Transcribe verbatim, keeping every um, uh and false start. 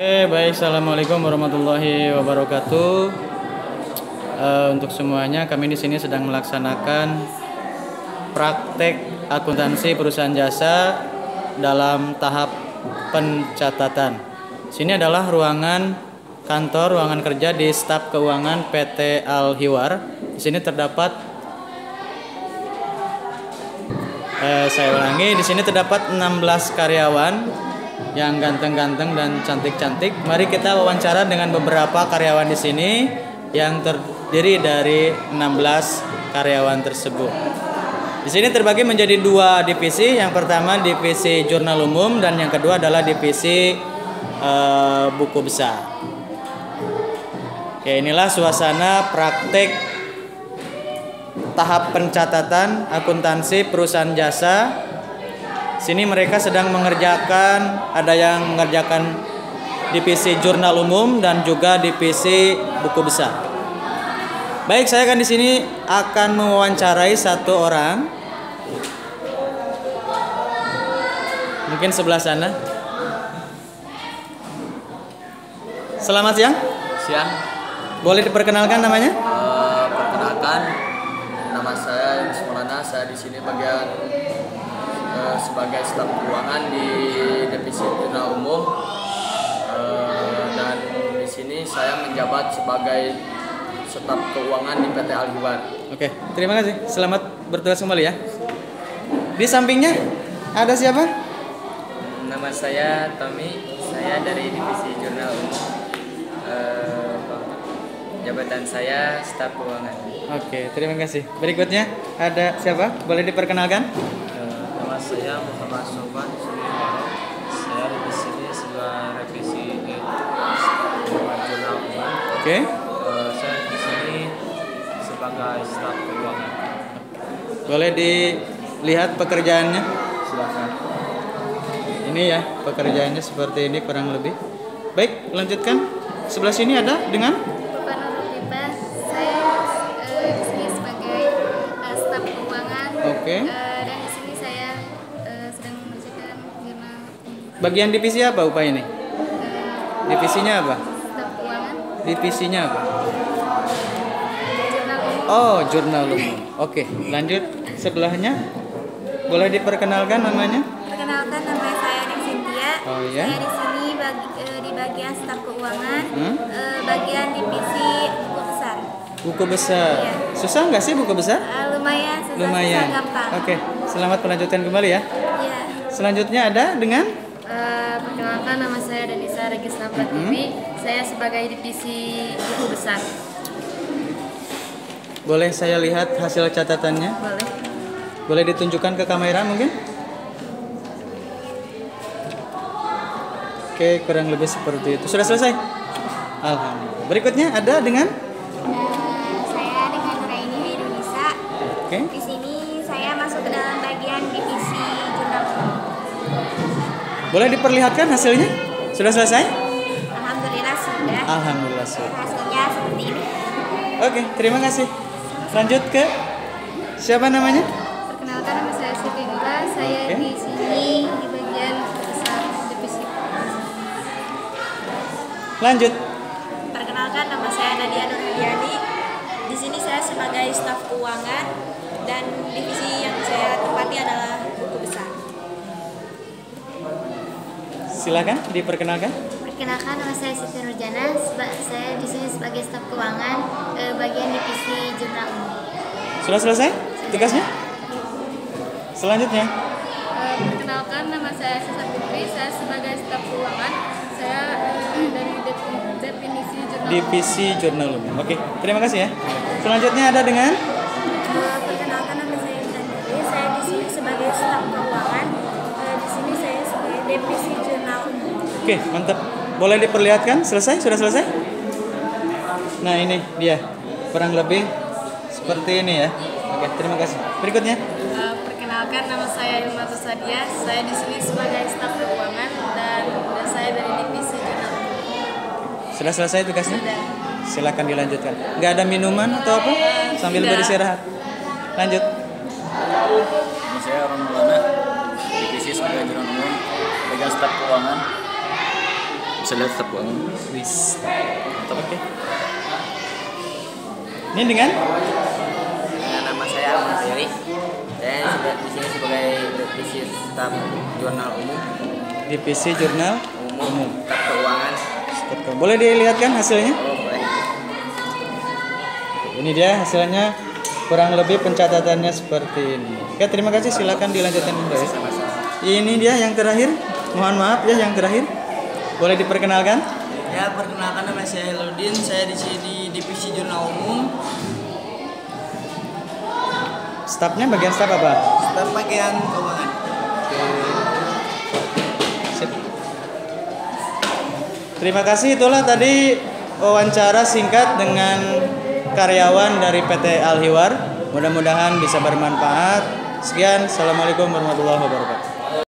Oke, baik. Assalamualaikum warahmatullahi wabarakatuh. Uh, untuk semuanya, kami di sini sedang melaksanakan praktek akuntansi perusahaan jasa dalam tahap pencatatan. Sini adalah ruangan kantor, ruangan kerja di staf keuangan P T Al-Hiwar. Di sini terdapat eh, saya ulangi, di sini terdapat enam belas karyawan yang ganteng-ganteng dan cantik-cantik. Mari kita wawancara dengan beberapa karyawan di sini yang terdiri dari enam belas karyawan tersebut. Di sini terbagi menjadi dua divisi. Yang pertama divisi jurnal umum dan yang kedua adalah divisi uh, buku besar. Oke, inilah suasana praktek tahap pencatatan akuntansi perusahaan jasa. Sini mereka sedang mengerjakan, ada yang mengerjakan divisi jurnal umum dan juga divisi buku besar. Baik, saya akan di sini akan mewawancarai satu orang. Mungkin sebelah sana. Selamat siang. Siang. Boleh diperkenalkan namanya? Uh, perkenalkan, nama saya Yunus Maulana. Saya di sini bagian uh, sebagai staf keuangan di divisi jurnal umum, uh, dan di sini saya menjabat sebagai staf keuangan di P T Al-Hiwar. Oke, terima kasih. Selamat bertugas kembali ya. Di sampingnya ada siapa? Nama saya Tommy. Saya dari divisi jurnal umum. Uh, jabatan saya staf keuangan. Oke, terima kasih. Berikutnya ada siapa? Boleh diperkenalkan? Uh, nama saya Muhammad Sofwan Sumiwaro. Saya di sini sebagai revisi jurnal umum. Oke. Uh, saya di sini sebagai staf keuangan. Boleh dilihat pekerjaannya? Silakan. Ini ya, pekerjaannya seperti ini kurang lebih. Baik, lanjutkan. Sebelah sini ada dengan Bapak Nurul Bebas. Saya uh, di sini sebagai uh, staf keuangan. Oke. Uh, dan di sini saya uh, sedang mengerjakan jurnal bagian divisi apa upah ini? uh, Divisinya apa? staf keuangan. Divisinya apa? Jurnal umum. Oh, jurnal umum. Oke, lanjut. Sebelahnya boleh diperkenalkan namanya? Perkenalkan, nama saya Ning Cynthia. Oh, iya. Saya di sini bagi, uh, di bagian staf keuangan, Hmm? uh, bagian divisi buku besar. Buku besar. Iya. Susah nggak sih buku besar? Uh, lumayan, susah, Lumayan. susah gampang. Oke, selamat melanjutkan kembali ya. Iya. Selanjutnya ada dengan Uh, perkenalkan, nama saya Danisa Regisna Pratiwi. Saya sebagai divisi buku besar. boleh saya lihat hasil catatannya? Boleh. Boleh ditunjukkan ke kamera mungkin? Oke, kurang lebih seperti itu. Sudah selesai? Alhamdulillah. Berikutnya ada dengan Uh, saya dengan Raini Indonesia. Oke. Di sini saya masuk ke dalam bagian divisi jurnal umum. Boleh diperlihatkan hasilnya? Sudah selesai? Alhamdulillah sudah. Alhamdulillah sudah. Hasilnya seperti ini. Oke, terima kasih. Lanjut ke siapa namanya? Perkenalkan, nama saya Siti Nura. Saya Oke. di sini di bagian besar divisi. Lanjut. Perkenalkan, nama saya Nadia Nurhadiani. Di sini saya sebagai staf keuangan dan divisi yang saya tempati adalah buku besar. Silakan diperkenalkan. Perkenalkan, nama saya Siti Nurjana. Seba- Saya di sini sebagai staf keuangan, eh, bagian divisi jurnal umum. Sudah selesai tugasnya? Selanjutnya. Uh, perkenalkan, nama saya Sisa Putri. Saya sebagai staf keuangan. Saya uh, dari de- definisi jurnal. Divisi jurnal umum. Oke, terima kasih ya. Selanjutnya ada dengan Eh, Perkenalkan, nama saya Intan Diri. Saya di sini sebagai staf keuangan. Eh, Di sini saya sebagai divisi jurnal umum. Oke, mantap. Boleh diperlihatkan? Selesai? Sudah selesai? Nah, ini dia. Kurang lebih seperti ini ya. Oke, terima kasih. Berikutnya. Uh, perkenalkan, nama saya Ilma Tusadia. Saya di sini sebagai staf keuangan dan, dan saya dari divisi jurnal umum. Sudah selesai tugasnya? Sudah. Silakan dilanjutkan. Nggak ada minuman atau apa? Sambil Tidak. beristirahat. Lanjut. Nama saya Ron Maulana, divisi sebagai jurnal umum, bagian staf keuangan. Bisa lihat staf keuangan. Wis. Mantap. Oke. Ini dengan Dengan nama saya Ahmad Ferry. Saya sudah di sini sebagai divisi staf jurnal umum. divisi jurnal Umum. Staf keuangan. Staf- Boleh dilihatkan hasilnya? Oh, boleh. Ini dia hasilnya, kurang lebih pencatatannya seperti ini. Oke, terima kasih. Silakan dilanjutkan Bunda ya. Ini dia yang terakhir. Mohon maaf ya, yang terakhir. Boleh diperkenalkan? Ya, perkenalkan nama saya Heludin. Saya di sini divisi jurnal umum. Stafnya bagian staf apa? Staf bagian keuangan. Sip. Terima kasih, itulah tadi wawancara singkat dengan karyawan dari P T Al Hiwar. Mudah-mudahan bisa bermanfaat. Sekian, assalamualaikum warahmatullahi wabarakatuh.